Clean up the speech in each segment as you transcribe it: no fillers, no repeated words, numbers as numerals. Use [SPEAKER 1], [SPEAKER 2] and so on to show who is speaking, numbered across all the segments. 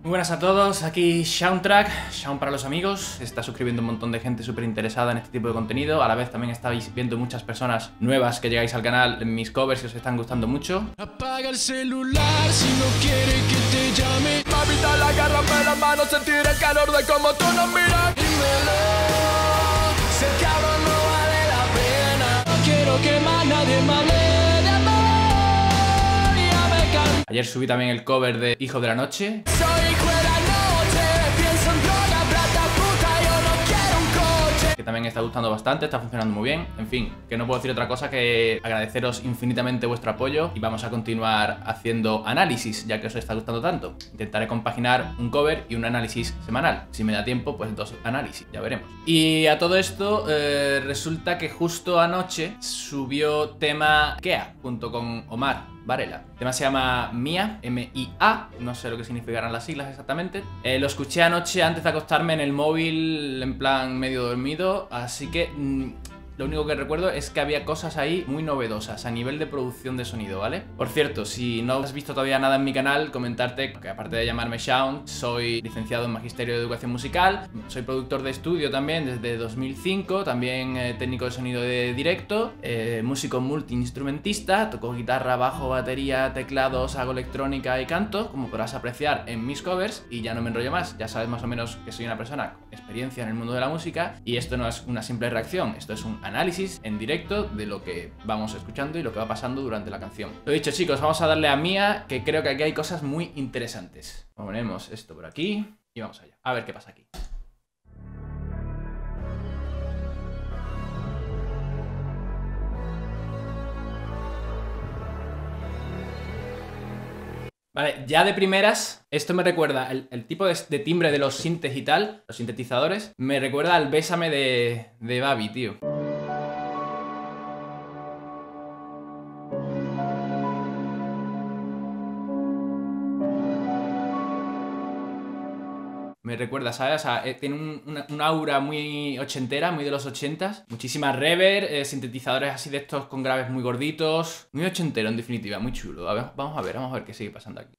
[SPEAKER 1] Muy buenas a todos, aquí Soundtrack, Sound para los amigos. Se está suscribiendo un montón de gente súper interesada en este tipo de contenido. A la vez también estáis viendo muchas personas nuevas que llegáis al canal en mis covers que os están gustando mucho.
[SPEAKER 2] Apaga el celular si no quiere que te llame. Mamita, la agárrame la mano, sentir el calor de cómo tú nos miras. Dímelo, sé que ahora no vale la pena. No quiero que más nadie me hable de amor. Ya me canso.
[SPEAKER 1] Ayer subí también el cover de Hijo de la Noche.
[SPEAKER 2] Soy hijo de la noche, pienso en droga, plata, puta, yo no quiero un coche.
[SPEAKER 1] Que también está gustando bastante, está funcionando muy bien. En fin, que no puedo decir otra cosa que agradeceros infinitamente vuestro apoyo y vamos a continuar haciendo análisis, ya que os está gustando tanto. Intentaré compaginar un cover y un análisis semanal. Si me da tiempo, pues 2 análisis, ya veremos. Y a todo esto, resulta que justo anoche subió tema Kea, junto con Omar Varela. El tema se llama Mía, M-I-A, no sé lo que significarán las siglas exactamente. Lo escuché anoche antes de acostarme en el móvil, en plan medio dormido, así que lo único que recuerdo es que había cosas ahí muy novedosas a nivel de producción de sonido, ¿vale? Por cierto, si no has visto todavía nada en mi canal, comentarte que aparte de llamarme Sound, soy licenciado en Magisterio de Educación Musical, soy productor de estudio también desde 2005, también técnico de sonido de directo, músico multiinstrumentista, toco guitarra, bajo, batería, teclados, hago electrónica y canto, como podrás apreciar en mis covers, y ya no me enrollo más, ya sabes más o menos que soy una persona con experiencia en el mundo de la música, y esto no es una simple reacción, esto es un análisis en directo de lo que vamos escuchando y lo que va pasando durante la canción. Lo dicho, chicos, vamos a darle a Mía, que creo que aquí hay cosas muy interesantes. Ponemos esto por aquí y vamos allá. A ver qué pasa aquí. Vale, ya de primeras, esto me recuerda, el tipo de timbre de los sintes y tal, los sintetizadores, me recuerda al Bésame de Babi, tío. Me recuerda, ¿sabes? O sea, tiene un aura muy ochentera, muy de los 80s. Muchísima reverb, sintetizadores así de estos con graves muy gorditos. Muy ochentero, en definitiva, muy chulo. A ver, vamos a ver qué sigue pasando aquí.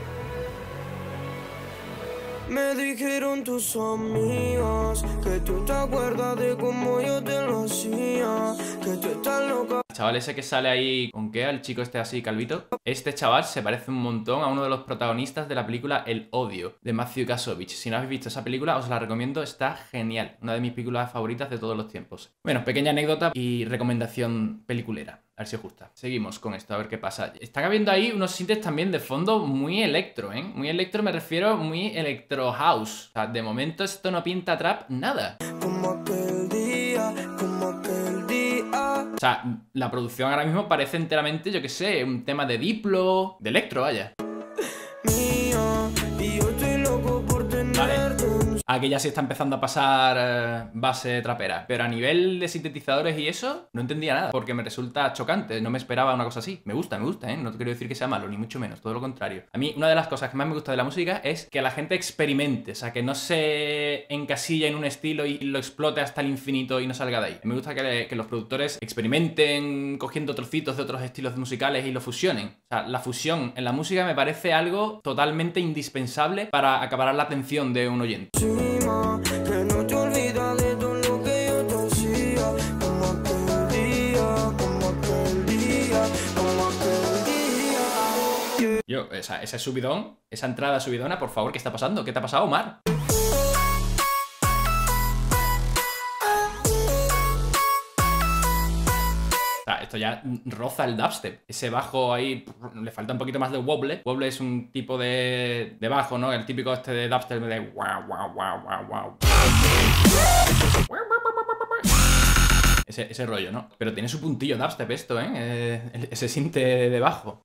[SPEAKER 3] Me dijeron tus amigos que tú te acuerdas de cómo yo te lo hacía, que tú estás loca.
[SPEAKER 1] El chaval ese que sale ahí con Kea, el chico este así calvito. Este chaval se parece un montón a uno de los protagonistas de la película El Odio, de Matthew Kasovich. Si no habéis visto esa película, os la recomiendo, está genial. Una de mis películas favoritas de todos los tiempos. Bueno, pequeña anécdota y recomendación peliculera. A ver si os gusta. Seguimos con esto, a ver qué pasa. Están habiendo ahí unos sintes también de fondo muy electro, ¿eh? Muy electro me refiero muy electro house. O sea, de momento esto no pinta trap nada.
[SPEAKER 3] Como aquel día, como aquel día.
[SPEAKER 1] O sea, la producción ahora mismo parece enteramente, yo qué sé, un tema de Diplo, de electro, vaya.
[SPEAKER 3] Mía, y yo estoy loco por tenerte.
[SPEAKER 1] Aquí ya se está empezando a pasar base trapera. Pero a nivel de sintetizadores y eso, no entendía nada. Porque me resulta chocante. No me esperaba una cosa así. Me gusta, ¿eh? No te quiero decir que sea malo, ni mucho menos. Todo lo contrario. A mí, una de las cosas que más me gusta de la música es que la gente experimente. O sea, que no se encasilla en un estilo y lo explote hasta el infinito y no salga de ahí. Me gusta que los productores experimenten cogiendo trocitos de otros estilos musicales y lo fusionen. O sea, la fusión en la música me parece algo totalmente indispensable para acaparar la atención de un oyente.
[SPEAKER 3] Que no te olvidas de todo lo que yo te hacía, como aquel día, como aquel día, como aquel día.
[SPEAKER 1] Yo, ese subidón, esa entrada subidona, por favor, ¿qué está pasando? ¿Qué te ha pasado, Omar? Esto ya roza el dubstep. Ese bajo ahí le falta un poquito más de wobble. Wobble es un tipo de bajo, ¿no? El típico este de dubstep de wow, wow, wow, wow, wow. Ese rollo, ¿no? Pero tiene su puntillo dubstep esto, ¿eh? Ese sinte de bajo.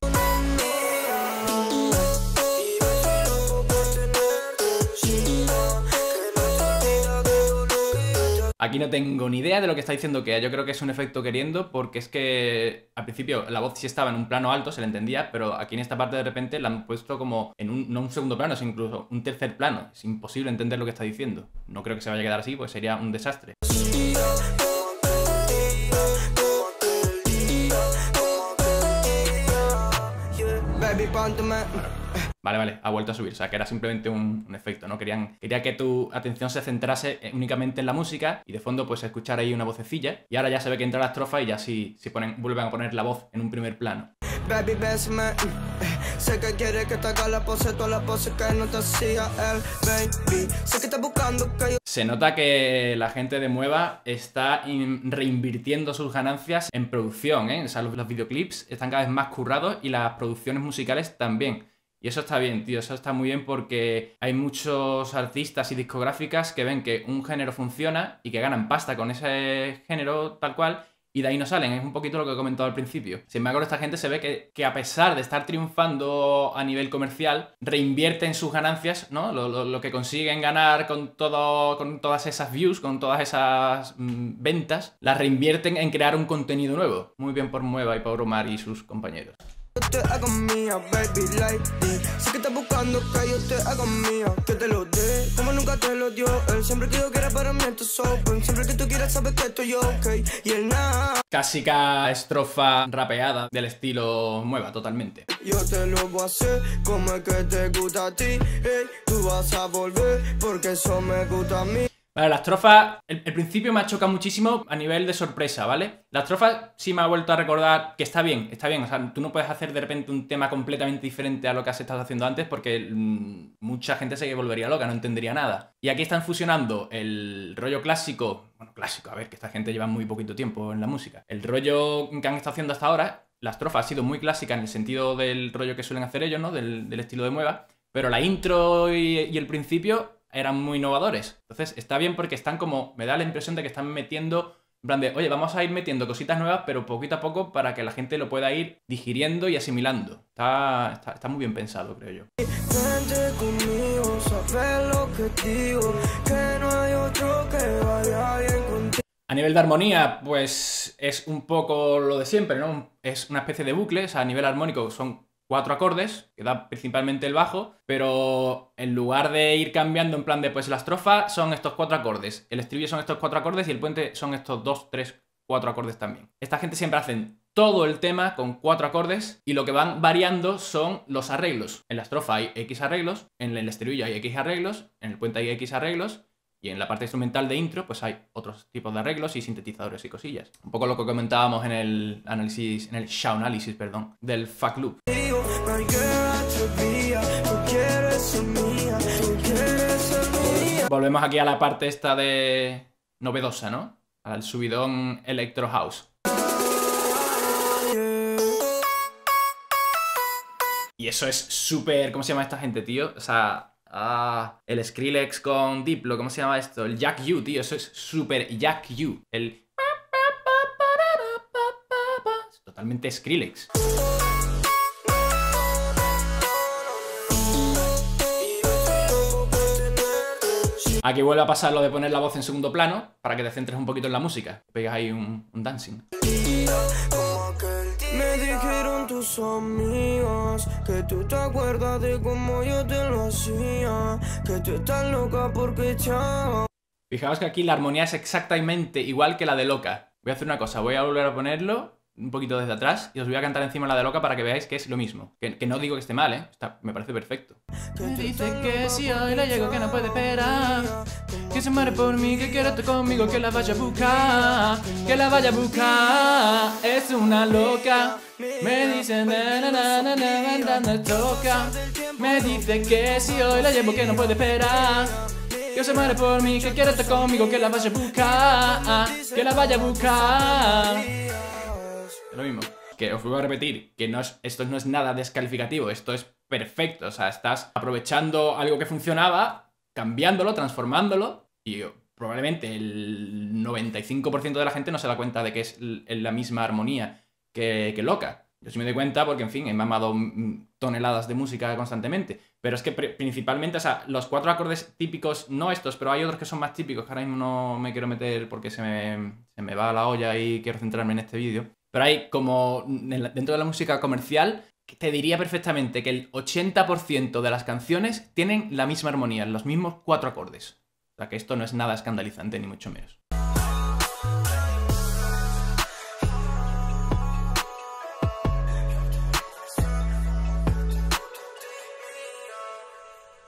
[SPEAKER 1] Aquí no tengo ni idea de lo que está diciendo Kea. Yo creo que es un efecto queriendo, porque es que al principio la voz sí estaba en un plano alto, se le entendía, pero aquí en esta parte de repente la han puesto como en no un segundo plano, sino incluso un tercer plano. Es imposible entender lo que está diciendo. No creo que se vaya a quedar así, pues sería un desastre.
[SPEAKER 3] Baby,
[SPEAKER 1] Vale, ha vuelto a subir. O sea, que era simplemente un efecto, ¿no? Quería que tu atención se centrase únicamente en la música y de fondo pues escuchar ahí una vocecilla. Y ahora ya se ve que entra la estrofa y ya sí vuelven a poner la voz en un primer plano.
[SPEAKER 3] Baby, bésame, sé que quieres que te haga la pose, todas las poses que no te hacía el baby. Sé que estás buscando que yo...
[SPEAKER 1] Se nota que la gente de Mueva está reinvirtiendo sus ganancias en producción, ¿eh? O sea, los videoclips están cada vez más currados y las producciones musicales también. Y eso está bien, tío, eso está muy bien porque hay muchos artistas y discográficas que ven que un género funciona y que ganan pasta con ese género tal cual y de ahí no salen. Es un poquito lo que he comentado al principio. Sin embargo, esta gente se ve que a pesar de estar triunfando a nivel comercial, reinvierten sus ganancias, ¿no? Lo que consiguen ganar con todas esas views, con todas esas ventas, las reinvierten en crear un contenido nuevo. Muy bien por Mueva y por Omar y sus compañeros.
[SPEAKER 3] te haga mía, baby, like me. Sé que estás buscando que yo te haga mía, que te lo dé, como nunca te lo dio él. Siempre que yo quiera para mí esto es open. Siempre que tú quieras sabes que estoy ok. Y él nada.
[SPEAKER 1] Clásica estrofa rapeada del estilo Mueva, totalmente.
[SPEAKER 3] Yo te lo voy a hacer como es que te gusta a ti. Hey, tú vas a volver porque eso me gusta a mí.
[SPEAKER 1] Vale, la estrofa, el principio me ha chocado muchísimo a nivel de sorpresa, ¿vale? La estrofa sí me ha vuelto a recordar que está bien, o sea, tú no puedes hacer de repente un tema completamente diferente a lo que has estado haciendo antes porque mucha gente se volvería loca, no entendería nada. Y aquí están fusionando el rollo clásico, bueno, clásico, a ver, que esta gente lleva muy poquito tiempo en la música. El rollo que han estado haciendo hasta ahora, la estrofa ha sido muy clásica en el sentido del rollo que suelen hacer ellos, ¿no? Del estilo de Mueva, pero la intro y el principio eran muy innovadores. Entonces está bien porque están como, me da la impresión de que están metiendo, en plan de, oye, vamos a ir metiendo cositas nuevas, pero poquito a poco para que la gente lo pueda ir digiriendo y asimilando. Está muy bien pensado, creo yo.
[SPEAKER 3] Vente conmigo, sabes lo que digo, que no hay otro que vaya bien contigo.
[SPEAKER 1] A nivel de armonía, pues es un poco lo de siempre, ¿no? Es una especie de bucle, o sea, a nivel armónico son 4 acordes, que da principalmente el bajo, pero en lugar de ir cambiando en plan de, pues la estrofa son estos 4 acordes, el estribillo son estos 4 acordes y el puente son estos 2, 3, 4 acordes también. Esta gente siempre hacen todo el tema con 4 acordes y lo que van variando son los arreglos. En la estrofa hay X arreglos, en el estribillo hay X arreglos, en el puente hay X arreglos, y en la parte instrumental de intro, pues hay otros tipos de arreglos y sintetizadores y cosillas. Un poco lo que comentábamos en el análisis, en el Shownalysis, perdón, del Fuck Loop. Volvemos aquí a la parte esta de novedosa, ¿no? Al subidón Electro House. Y eso es súper... ¿Cómo se llama esta gente, tío? O sea... el Skrillex con Diplo, ¿cómo se llama esto? El Jack U, tío, eso es súper Jack U. El... es totalmente Skrillex. Aquí vuelve a pasar lo de poner la voz en segundo plano para que te centres un poquito en la música. Pegas ahí un dancing.
[SPEAKER 3] Me dijeron tus amigas que tú te acuerdas de cómo yo te lo hacía, que tú estás loca porque chao.
[SPEAKER 1] Fijaos que aquí la armonía es exactamente igual que la de Loca. Voy a hacer una cosa, voy a volver a ponerlo un poquito desde atrás y os voy a cantar encima la de Loca para que veáis que es lo mismo. Que no digo que esté mal, ¿eh? Me parece perfecto.
[SPEAKER 2] Me dice que si hoy le llego que no puede esperar, que se muere por mí, que quiere estar conmigo, que la vaya a buscar, que la vaya a buscar. Es una loca. Me dice na na na na na toca. Me dice que si hoy la llevo que no puede esperar, que se muere por mí, que quiere estar conmigo, que la vaya a buscar, que la vaya a buscar.
[SPEAKER 1] Lo mismo. Que os vuelvo a repetir, que esto no es nada descalificativo, esto es perfecto. O sea, estás aprovechando algo que funcionaba, cambiándolo, transformándolo, y probablemente el 95% de la gente no se da cuenta de que es la misma armonía que Loca. Yo sí me doy cuenta porque, en fin, he mamado toneladas de música constantemente. Pero es que principalmente, o sea, los 4 acordes típicos, no estos, pero hay otros que son más típicos, que ahora mismo no me quiero meter porque se me va la olla y quiero centrarme en este vídeo. Pero hay como, dentro de la música comercial, te diría perfectamente que el 80% de las canciones tienen la misma armonía, los mismos 4 acordes. O sea que esto no es nada escandalizante, ni mucho menos.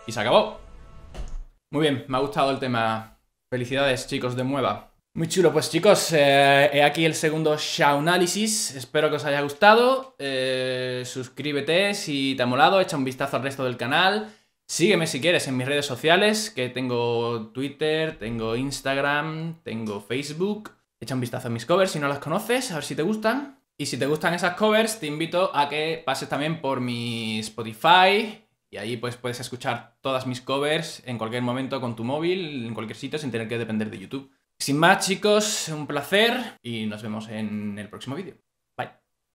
[SPEAKER 1] y se acabó. Muy bien, me ha gustado el tema. Felicidades, chicos de Mueva. Muy chulo, pues chicos, he aquí el segundo Shaunálisis. Espero que os haya gustado. Suscríbete si te ha molado, echa un vistazo al resto del canal. Sígueme si quieres en mis redes sociales, que tengo Twitter, tengo Instagram, tengo Facebook. Echa un vistazo a mis covers si no las conoces, a ver si te gustan. Y si te gustan esas covers, te invito a que pases también por mi Spotify. Y ahí pues puedes escuchar todas mis covers en cualquier momento con tu móvil, en cualquier sitio, sin tener que depender de YouTube. Sin más, chicos, un placer y nos vemos en el próximo vídeo.